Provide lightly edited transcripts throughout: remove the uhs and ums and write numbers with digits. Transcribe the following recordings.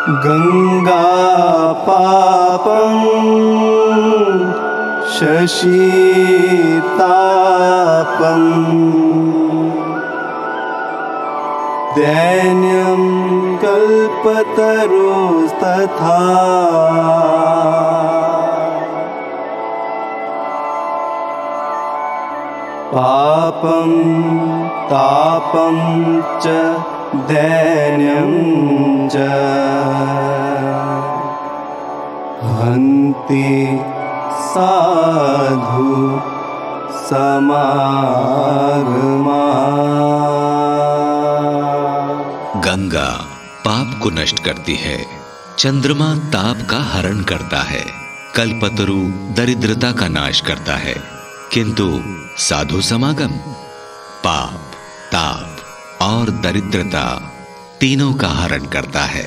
गंगा पापं शशीतापं दैन्यं कल्पतरोस्तथा पापं तापं च दैन्यं च हन्ति साधु समागमा। गंगा पाप को नष्ट करती है, चंद्रमा ताप का हरण करता है, कल्पतरु दरिद्रता का नाश करता है, किंतु साधु समागम पाप, ताप और दरिद्रता तीनों का हरण करता है।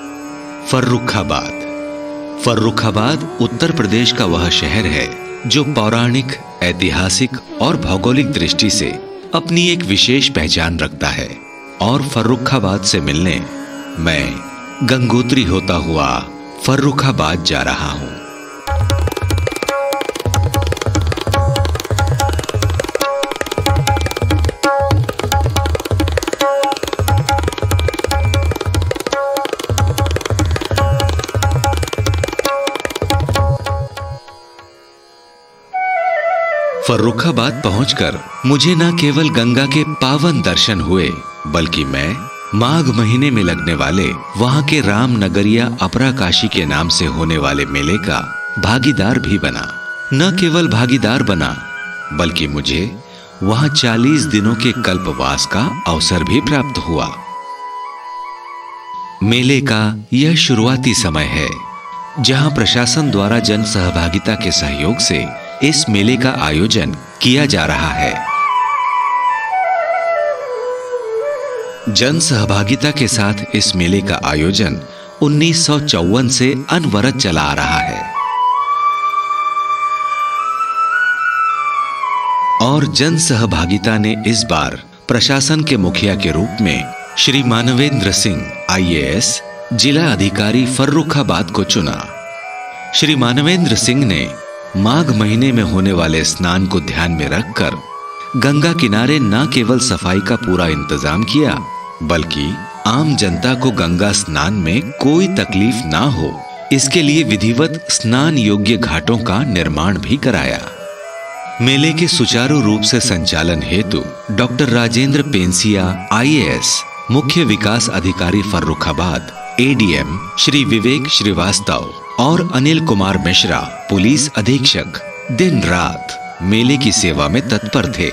फर्रुखाबाद उत्तर प्रदेश का वह शहर है जो पौराणिक, ऐतिहासिक और भौगोलिक दृष्टि से अपनी एक विशेष पहचान रखता है। और फर्रुखाबाद से मिलने मैं गंगोत्री होता हुआ फर्रुखाबाद जा रहा हूं। फर्रुखाबाद पहुंचकर मुझे न केवल गंगा के पावन दर्शन हुए, बल्कि मैं माघ महीने में लगने वाले वहां के राम नगरिया अपराकाशी के नाम से होने वाले मेले का भागीदार भी बना। न केवल भागीदार बना, बल्कि मुझे वहां 40 दिनों के कल्पवास का अवसर भी प्राप्त हुआ। मेले का यह शुरुआती समय है जहां प्रशासन द्वारा जन सहभागिता के सहयोग से इस मेले का आयोजन किया जा रहा है। जन सहभागिता के साथ इस मेले का आयोजन 1954 से अनवरत चला आ रहा है और जन सहभागिता ने इस बार प्रशासन के मुखिया के रूप में श्री मानवेंद्र सिंह IAS जिला अधिकारी फर्रुखाबाद को चुना। श्री मानवेंद्र सिंह ने माघ महीने में होने वाले स्नान को ध्यान में रखकर गंगा किनारे न केवल सफाई का पूरा इंतजाम किया, बल्कि आम जनता को गंगा स्नान में कोई तकलीफ ना हो, इसके लिए विधिवत स्नान योग्य घाटों का निर्माण भी कराया। मेले के सुचारू रूप से संचालन हेतु डॉक्टर राजेंद्र पेंसिया IAS मुख्य विकास अधिकारी फर्रुखाबाद, ADM श्री विवेक श्रीवास्तव और अनिल कुमार मिश्रा पुलिस अधीक्षक दिन रात मेले की सेवा में तत्पर थे।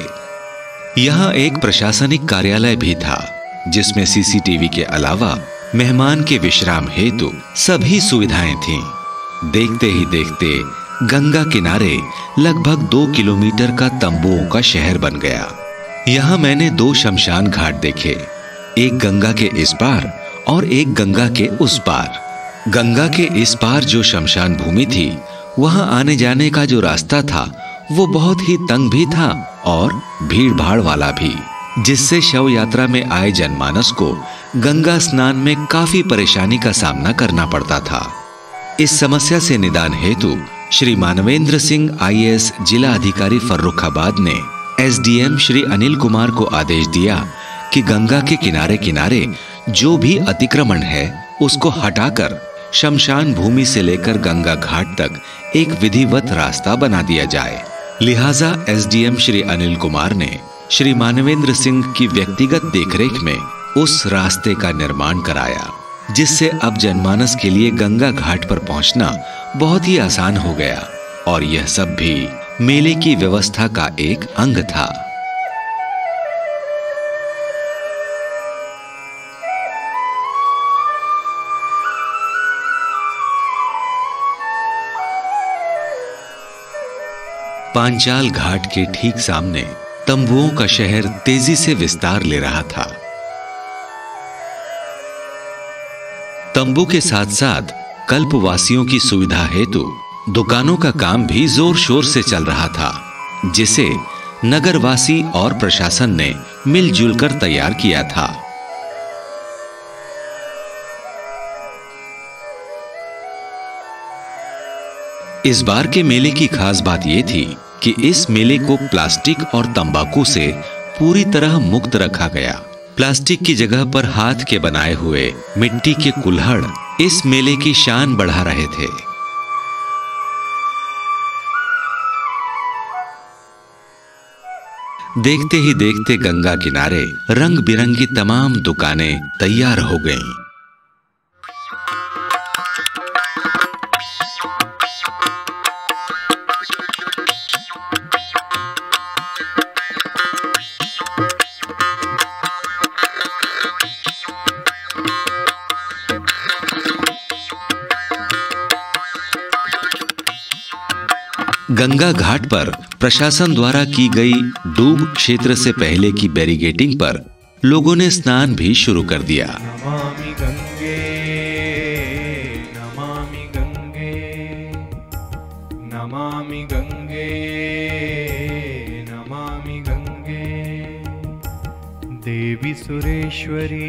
यहाँ एक प्रशासनिक कार्यालय भी था जिसमें CCTV के अलावा मेहमान के विश्राम हेतु सभी सुविधाएं थीं। देखते ही देखते गंगा किनारे लगभग 2 किलोमीटर का तंबुओं का शहर बन गया। यहाँ मैंने 2 शमशान घाट देखे, एक गंगा के इस पार और एक गंगा के उस पार। गंगा के इस पार जो शमशान भूमि थी, वहां आने जाने का जो रास्ता था वो बहुत ही तंग भी था और भीड़ भाड़ वाला भी, जिससे शव यात्रा में आए जनमानस को गंगा स्नान में काफी परेशानी का सामना करना पड़ता था। इस समस्या से निदान हेतु श्री मानवेंद्र सिंह IAS जिला अधिकारी फर्रुखाबाद ने SDM श्री अनिल कुमार को आदेश दिया कि गंगा के किनारे किनारे जो भी अतिक्रमण है उसको हटाकर शमशान भूमि से लेकर गंगा घाट तक एक विधिवत रास्ता बना दिया जाए। लिहाजा SDM श्री अनिल कुमार ने श्री मानवेंद्र सिंह की व्यक्तिगत देखरेख में उस रास्ते का निर्माण कराया, जिससे अब जनमानस के लिए गंगा घाट पर पहुंचना बहुत ही आसान हो गया। और यह सब भी मेले की व्यवस्था का एक अंग था। पांचाल घाट के ठीक सामने तंबुओं का शहर तेजी से विस्तार ले रहा था। तंबू के साथ साथ कल्पवासियों की सुविधा हेतु दुकानों का काम भी जोर शोर से चल रहा था, जिसे नगरवासी और प्रशासन ने मिलजुल कर तैयार किया था। इस बार के मेले की खास बात यह थी कि इस मेले को प्लास्टिक और तंबाकू से पूरी तरह मुक्त रखा गया। प्लास्टिक की जगह पर हाथ के बनाए हुए मिट्टी के कुल्हड़ इस मेले की शान बढ़ा रहे थे। देखते ही देखते गंगा किनारे रंग बिरंगी तमाम दुकानें तैयार हो गईं। गंगा घाट पर प्रशासन द्वारा की गई डूब क्षेत्र से पहले की बैरिकेडिंग पर लोगों ने स्नान भी शुरू कर दिया। नमामि गंगे, नमामि गंगे, नमामि गंगे, नमामि गंगे। देवी सुरेश्वरी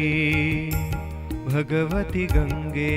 भगवती गंगे,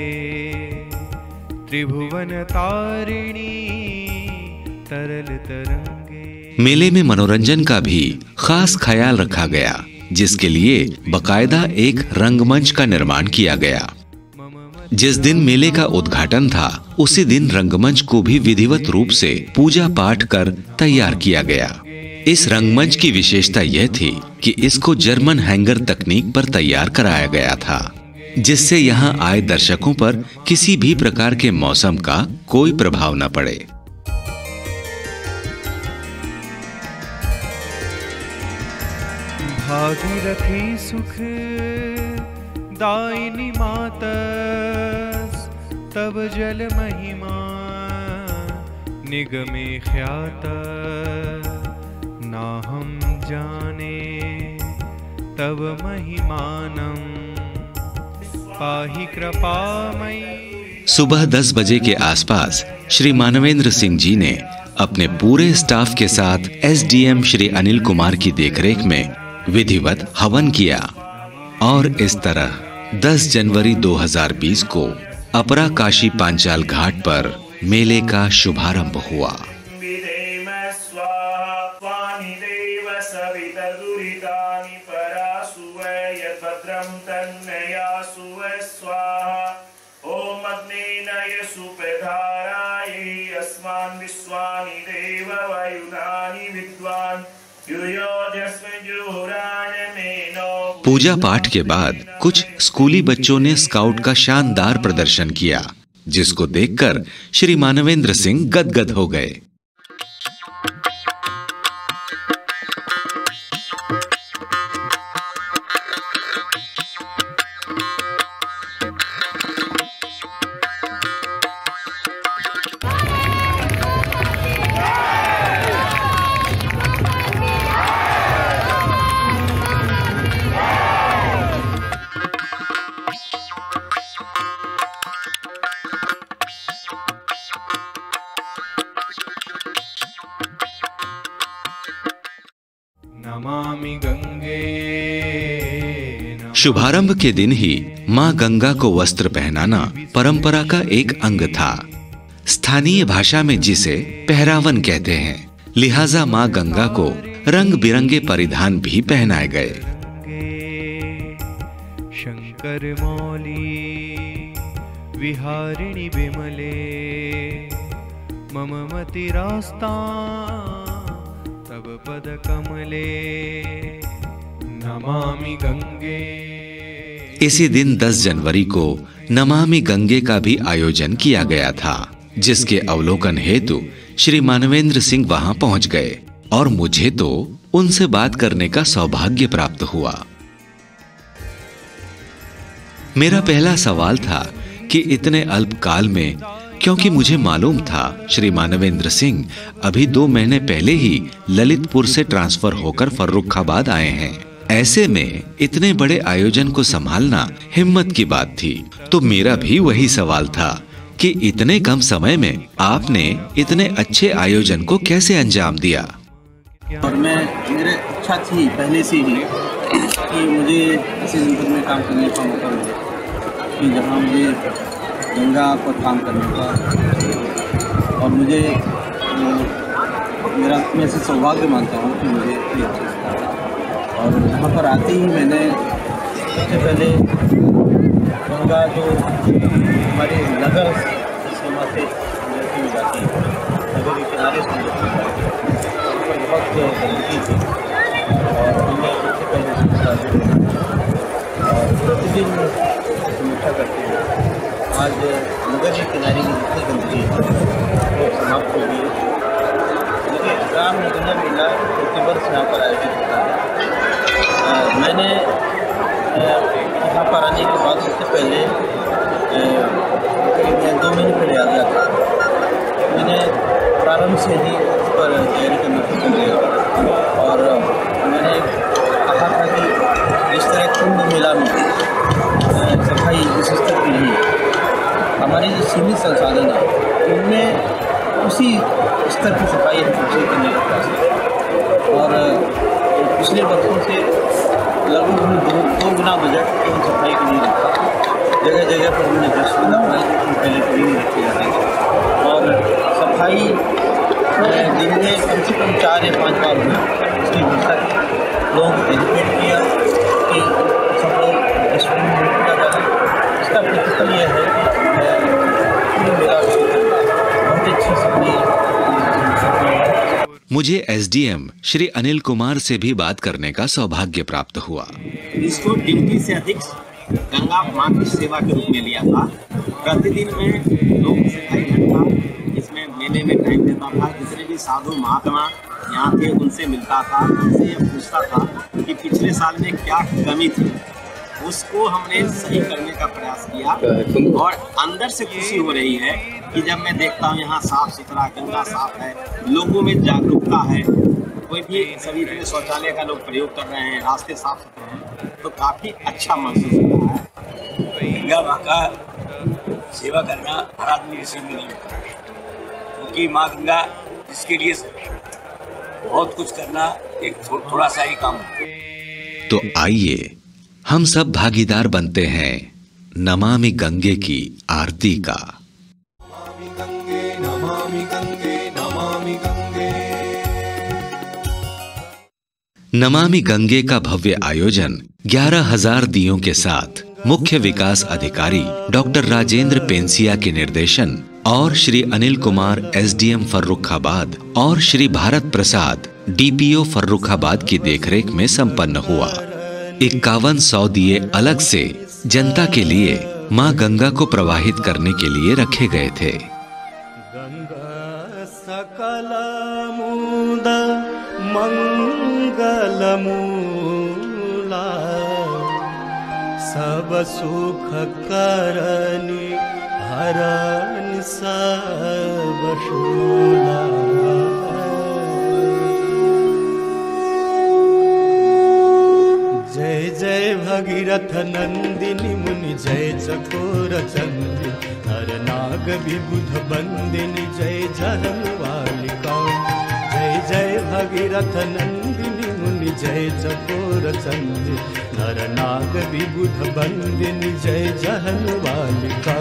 त्रिभुवन तारिणी तरल तरंगे। मेले में मनोरंजन का भी खास ख्याल रखा गया, जिसके लिए बकायदा एक रंगमंच का निर्माण किया गया। जिस दिन मेले का उद्घाटन था उसी दिन रंगमंच को भी विधिवत रूप से पूजा पाठ कर तैयार किया गया। इस रंगमंच की विशेषता यह थी कि इसको जर्मन हैंगर तकनीक पर तैयार कराया गया था, जिससे यहाँ आए दर्शकों पर किसी भी प्रकार के मौसम का कोई प्रभाव न पड़े। भागीरथी सुख दायिनी मातस, तब जल महिमा निगमे ख्यात। ना हम जाने तब महिमानम, पाहि कृपामयी। सुबह 10 बजे के आसपास श्री मानवेंद्र सिंह जी ने अपने पूरे स्टाफ के साथ एसडीएम श्री अनिल कुमार की देखरेख में विधिवत हवन किया और इस तरह 10 जनवरी 2020 को अपरा काशी पांचाल घाट पर मेले का शुभारंभ हुआ। पूजा पाठ के बाद कुछ स्कूली बच्चों ने स्काउट का शानदार प्रदर्शन किया, जिसको देखकर श्री मानवेंद्र सिंह गदगद हो गए। नमामि गंगे। शुभारंभ के दिन ही मां गंगा को वस्त्र पहनाना परंपरा का एक अंग था, स्थानीय भाषा में जिसे पहरावन कहते हैं। लिहाजा मां गंगा को रंग बिरंगे परिधान भी पहनाए गए। शंकर मौली विहारिणी विमले, मम मति रास्ता तब पद कमले। नमामि गंगे। इसी दिन 10 जनवरी को नमामि गंगे का भी आयोजन किया गया था, जिसके अवलोकन हेतु श्री मानवेंद्र सिंह वहां पहुंच गए और मुझे तो उनसे बात करने का सौभाग्य प्राप्त हुआ। मेरा पहला सवाल था कि इतने अल्पकाल में, क्योंकि मुझे मालूम था श्री मानवेंद्र सिंह अभी 2 महीने पहले ही ललितपुर से ट्रांसफर होकर फर्रुखाबाद आए हैं, ऐसे में इतने बड़े आयोजन को संभालना हिम्मत की बात थी। तो मेरा भी वही सवाल था कि इतने कम समय में आपने इतने अच्छे आयोजन को कैसे अंजाम दिया। और मेरे इच्छा थी पहले से ही कि मुझे इसी जनपद में काम करने का मौका मिले, कि जहाँ मुझे गंगा पर काम करने का, और मुझे मेरा मैं ऐसे सौभाग्य मानता हूँ कि मुझे ये चीज़ का, और यहाँ पर आते ही मैंने सबसे पहले गंगा जो हमारे नगर सीमा से गुजरती हुई जाती है, नगर के किनारे से गुजरती हुई जाती है, पर बहुत गंदगी थी और हमने सबसे पहले और प्रतिदिन समीक्षा करते हैं। आज नगर के किनारे की जितनी गंदगी है वो समाप्त हो गई है। मुझे राम नगर मेला प्रतिवर्ष यहाँ पर आयोजित होता है। मैंने यहाँ पर आने के बाद सबसे पहले करीब 2 महीने पहले आ गया था। मैंने प्रारंभ से ही इस पर तैयारी करना शुरू कर दिया और मैंने कहा था कि जिस तरह कुंभ मेला में सफाई जिस स्तर की नहीं है, हमारे जो सीमित संसाधन है उनमें उसी स्तर की सफाई हम सबसे करने का प्रयास करें। और पिछले वर्षों से लगभग हमने 2 गुना बजट केवल सफाई के लिए रखा। जगह जगह पर हमने डस्टबिन लगाए जो पहले कभी नहीं रखे जाते थे, और सफाई दिन में कम से कम 4 या 5 बार हुई उसकी व्यवस्था की। लोगों को एजुकेट किया कि सब लोग डस्टबिन में रखा जाए। इसका प्रतिफल यह है कि मेरा बहुत अच्छी सफाई। मुझे एसडीएम श्री अनिल कुमार से भी बात करने का सौभाग्य प्राप्त हुआ। इसको ड्यूटी से अधिक गंगा माँ की सेवा के रूप में लिया था। प्रतिदिन में लोग से 2.5 घंटा इसमें मेले में टाइम देता था। जितने भी साधु महात्मा यहाँ थे उनसे मिलता था, उनसे ये पूछता था कि पिछले साल में क्या कमी थी, उसको हमने सही करने का प्रयास किया। और अंदर से खुशी हो रही है कि जब मैं देखता हूँ यहाँ साफ सुथरा, गंगा साफ है, लोगों में जागरूकता है, कोई भी सभी में शौचालय का लोग प्रयोग कर रहे हैं, रास्ते साफ सुथरे हैं, तो काफ़ी अच्छा महसूस हो रहा है। गंगा माँ का सेवा करना हर आदमी के नसीब में नहीं होता, क्योंकि माँ गंगा इसके लिए बहुत कुछ करना एक थोड़ा सा ही काम है। तो आइए हम सब भागीदार बनते हैं नमामि गंगे की आरती का। नमामि गंगे का भव्य आयोजन 11,000 दियों के साथ मुख्य विकास अधिकारी डॉक्टर राजेंद्र पेंसिया के निर्देशन और श्री अनिल कुमार एसडीएम फर्रुखाबाद और श्री भारत प्रसाद डीपीओ फर्रुखाबाद की देखरेख में संपन्न हुआ। 5100 दिए अलग से जनता के लिए मां गंगा को प्रवाहित करने के लिए रखे गए थे। गंगा सकल मूद मंगल मूला, सब सुख करनी हरन सब शूला। जय जय भगीरथ नंदिनी मुनि, जय चकोर चंद्री, हर नाग विबुध बंदिनी, जय जहनुवालिका। जय जय भगीरथ नंदिनी मुनि, जय चकोर चंद्री, हर नाग विबुध बंदिनी, जय जहनुवालिका।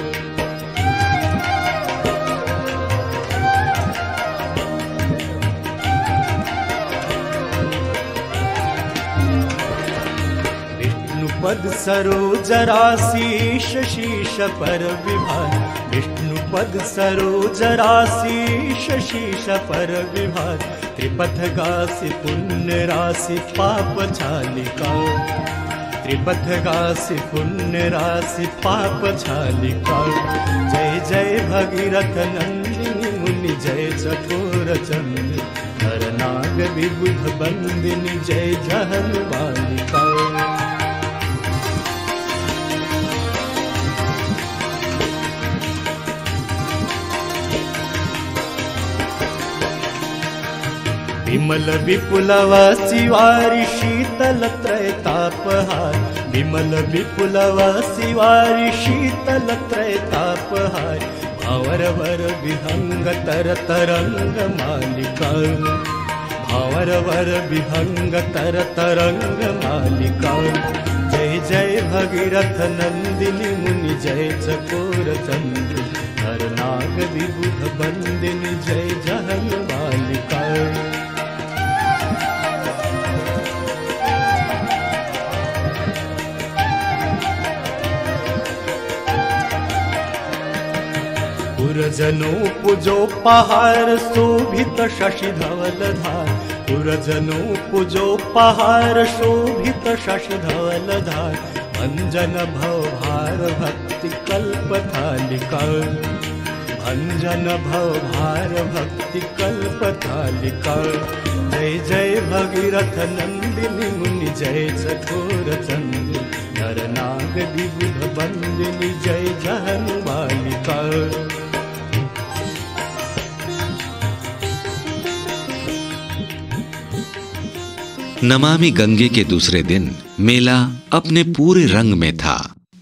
पद सरोज राशीष शीश पर विभार, विष्णु पद सरोज राशीष शीश पर विभार, त्रिपथ गासी पुण्य राशि पाप छालिका। त्रिपथ गासी पुण्य राशि पाप छालिका। जय जय भगीरथ नंदिनी मुनि, जय चकोर चंद्र, हर नाग विबुध बंदिनी, जय जहनुवालिका। विमल विपुलव शिवारि शीतल त्रैतापहार, विमल विपुलव शिवारि शीतल त्रैतापहार, भंवर वर विहंग तर तरंग मालिका। भंवर वर विहंग तर तरंग मालिका। जय जय भगीरथ नंदिनी मुनि जय चकोर चंद्र नर नाग विबुध बंदिनी जय जहन बालिका। पुरजनो पूजो पहाड़ शोभित शशि धवल धार। पुरजनो पूजो पहाड़ शोभित शशि धवल धार। भंजन भव भार भक्ति कल्प थालिका। भंजन भव भार भक्ति कल्प थालिका। जय जय भगीरथ नंदिनी मुनि जय चकोर चंद्र नर नाग विबुध बंदिनी जय जहन बालिका। नमामि गंगे के दूसरे दिन मेला अपने पूरे रंग में था।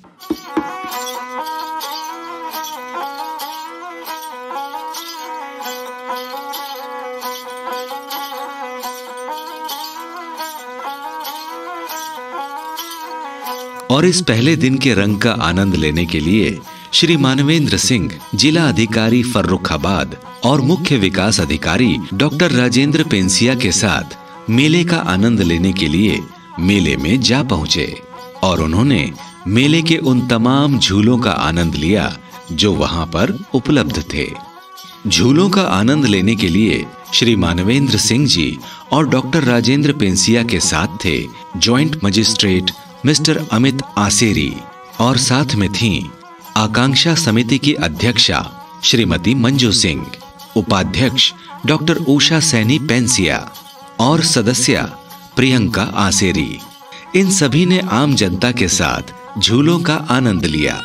और इस पहले दिन के रंग का आनंद लेने के लिए श्री मानवेंद्र सिंह, जिला अधिकारी फर्रुखाबाद और मुख्य विकास अधिकारी डॉक्टर राजेंद्र पेंसिया के साथ मेले का आनंद लेने के लिए मेले में जा पहुंचे और उन्होंने मेले के उन तमाम झूलों का आनंद लिया जो वहां पर उपलब्ध थे। झूलों का आनंद लेने के लिए श्री मानवेंद्र सिंह जी और डॉक्टर राजेंद्र पेंसिया के साथ थे joint magistrate mister Amit Aseri और साथ में थीं आकांक्षा समिति की अध्यक्षा श्रीमती मंजू सिंह, उपाध्यक्ष डॉक्टर उषा सैनी पेंसिया और सदस्य प्रियंका आसेरी। इन सभी ने आम जनता के साथ झूलों का आनंद लिया।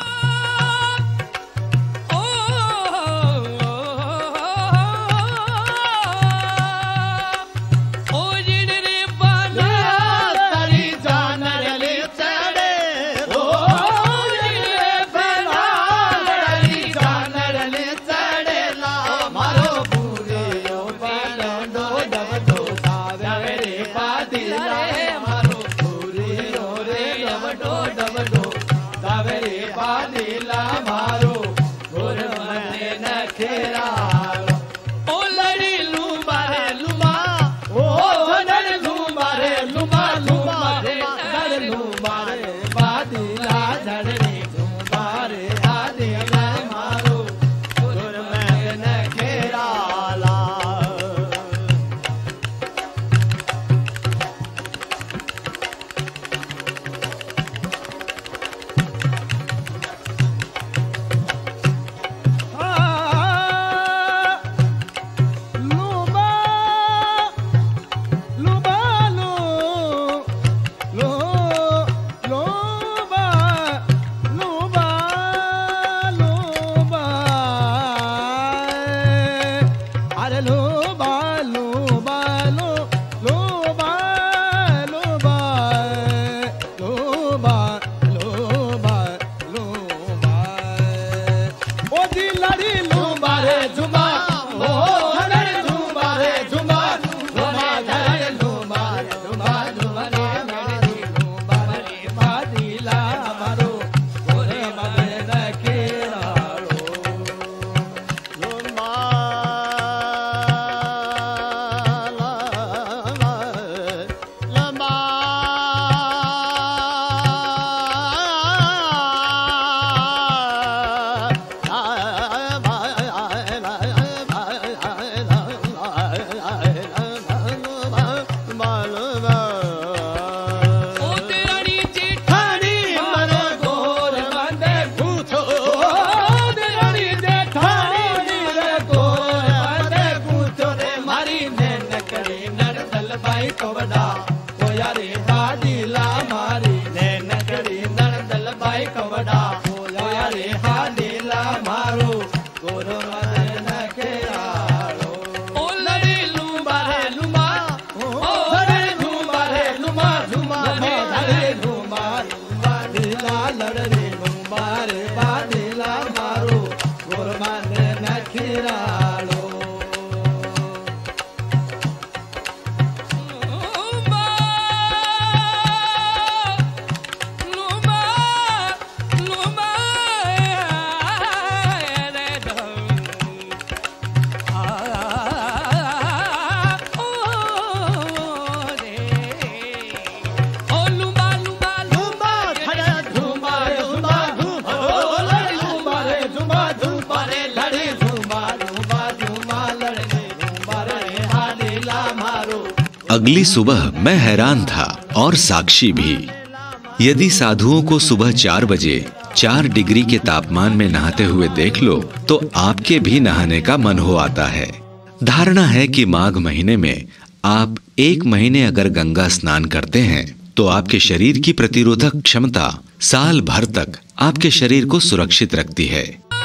अगली सुबह मैं हैरान था और साक्षी भी। यदि साधुओं को सुबह 4 बजे 4 डिग्री के तापमान में नहाते हुए देख लो तो आपके भी नहाने का मन हो आता है। धारणा है कि माघ महीने में आप 1 महीने अगर गंगा स्नान करते हैं तो आपके शरीर की प्रतिरोधक क्षमता साल भर तक आपके शरीर को सुरक्षित रखती है।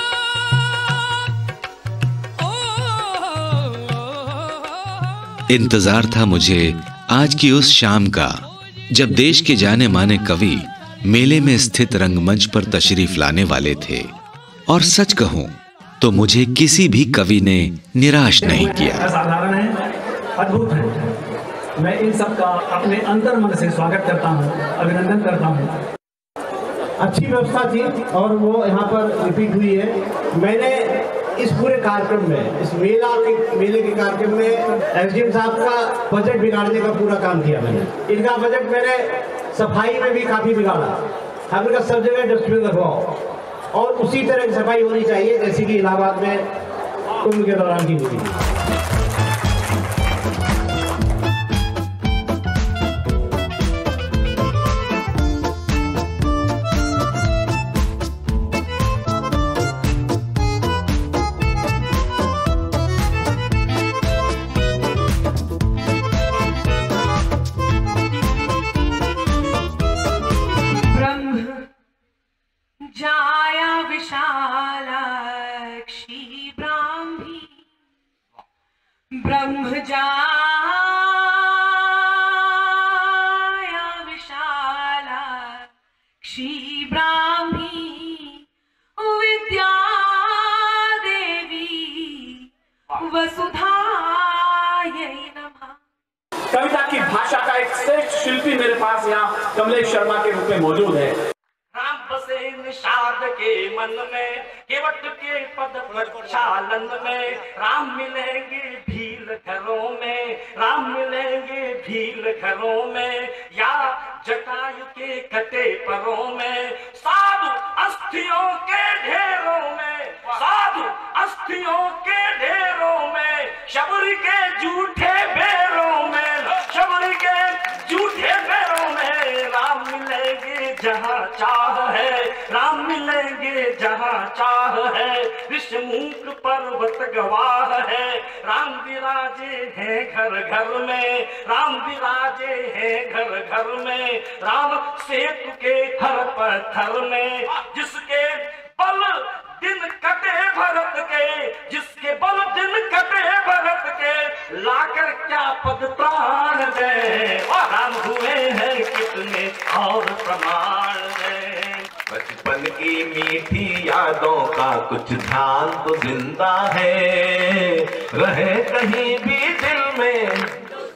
इंतजार था मुझे आज की उस शाम का जब देश के जाने माने कवि मेले में स्थित रंगमंच पर तशरीफ लाने वाले थे। और सच कहूं तो मुझे किसी भी कवि ने निराश नहीं किया। साधारण है, अद्भुत है। मैं इन सब का अपने अंतर मन से स्वागत करता हूं, अभिनंदन करता हूं। अच्छी व्यवस्था थी और वो यहाँ पर रिपीट हुई है। मैंने इस पूरे कार्यक्रम में, इस मेले के कार्यक्रम में एसडीएम साहब का बजट बिगाड़ने का पूरा काम किया मैंने। इनका बजट मैंने सफाई में भी काफी बिगाड़ा। हमने कहा सब जगह डस्टबिन रखवाओ और उसी तरह की सफाई होनी चाहिए जैसे कि इलाहाबाद में कुंभ के दौरान की हुई थी। जाया विशालाक्षी ब्राह्मी ब्रह्म जाया विशालाक्षी ब्राह्मी विद्या देवी वसुधायै नमः। कविता की भाषा का एक श्रेष्ठ शिल्पी मेरे पास यहाँ कमलेश शर्मा के रूप में मौजूद है। राम बसे निषाद के मन में, केवट के पद प्रक्षालन में, राम मिलेंगे भील घरों में, राम मिलेंगे भील घरों में, या जटायु के कटे परों में, साधु अस्थियों के ढेरों में, साधु अस्थियों के ढेरों में, शबरी के झूठे बेरों में, शबरी के झूठे बेरों में, राम मिलेंगे जहाँ चाह है, राम मिलेंगे जहाँ चाह है, ऋषिमुख पर्वत गवाह है, राम विराजे हैं घर घर में, राम विराजे हैं घर घर में, राम सेतु के हर पत्थर में, जिसके बल दिन कटे भरत के, जिसके बल दिन कटे भरत के, लाकर क्या पद प्राण दे, राम हुए हैं कितने और प्रमाण दे। बचपन की मीठी यादों का कुछ ध्यान तो जिंदा है, रहे कहीं भी दिल में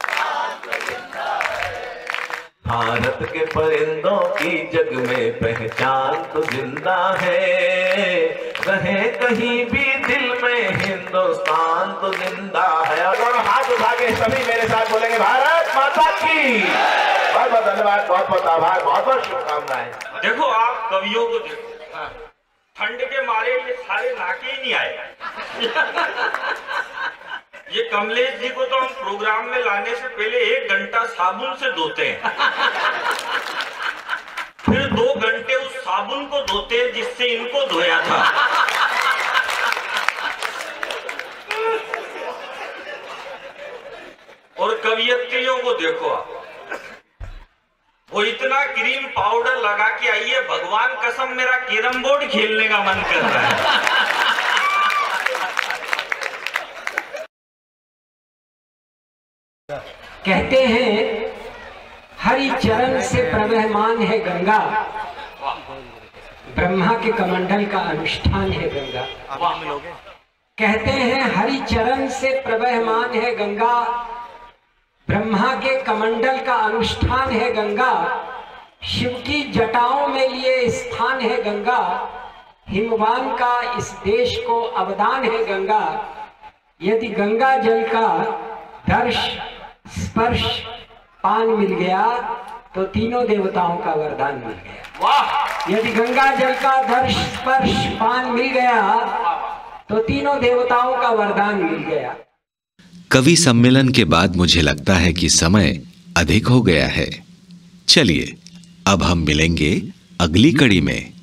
भारत के परिंदों की जग में पहचान तो जिंदा है, रहे कहीं भी दिल में हिंदुस्तान तो जिंदा है। और हाथ उठा के सभी मेरे साथ बोलेंगे भारत माता की। बहुत बहुत धन्यवाद, बहुत बहुत आभार, बहुत बहुत शुभकामनाएं। देखो आप कवियों को देखो, ठंड के मारे ये सारे नाके ही नहीं आए। ये कमलेश जी को तो हम प्रोग्राम में लाने से पहले 1 घंटा साबुन से धोते हैं, फिर 2 घंटे उस साबुन को धोते हैं जिससे इनको धोया था। और कवियत्रियों को देखो आप, वो इतना क्रीम पाउडर लगा के आई है, भगवान कसम मेरा कैरम बोर्ड खेलने का मन कर रहा है। कहते हैं हरि चरण से प्रवहमान है गंगा, ब्रह्मा के कमंडल का अनुष्ठान है गंगा। कहते हैं हरि चरण से प्रवहमान है गंगा, ब्रह्मा के कमंडल का अनुष्ठान है गंगा, शिव की जटाओं में लिए स्थान है गंगा, हिमवान का इस देश को अवदान है गंगा। यदि गंगा जल का दर्श स्पर्श पान मिल गया तो तीनों देवताओं का वरदान मिल गया। वाह! यदि गंगा जल का दर्श स्पर्श पान मिल गया तो तीनों देवताओं का वरदान मिल गया। कवि सम्मेलन के बाद मुझे लगता है कि समय अधिक हो गया है। चलिए अब हम मिलेंगे अगली कड़ी में।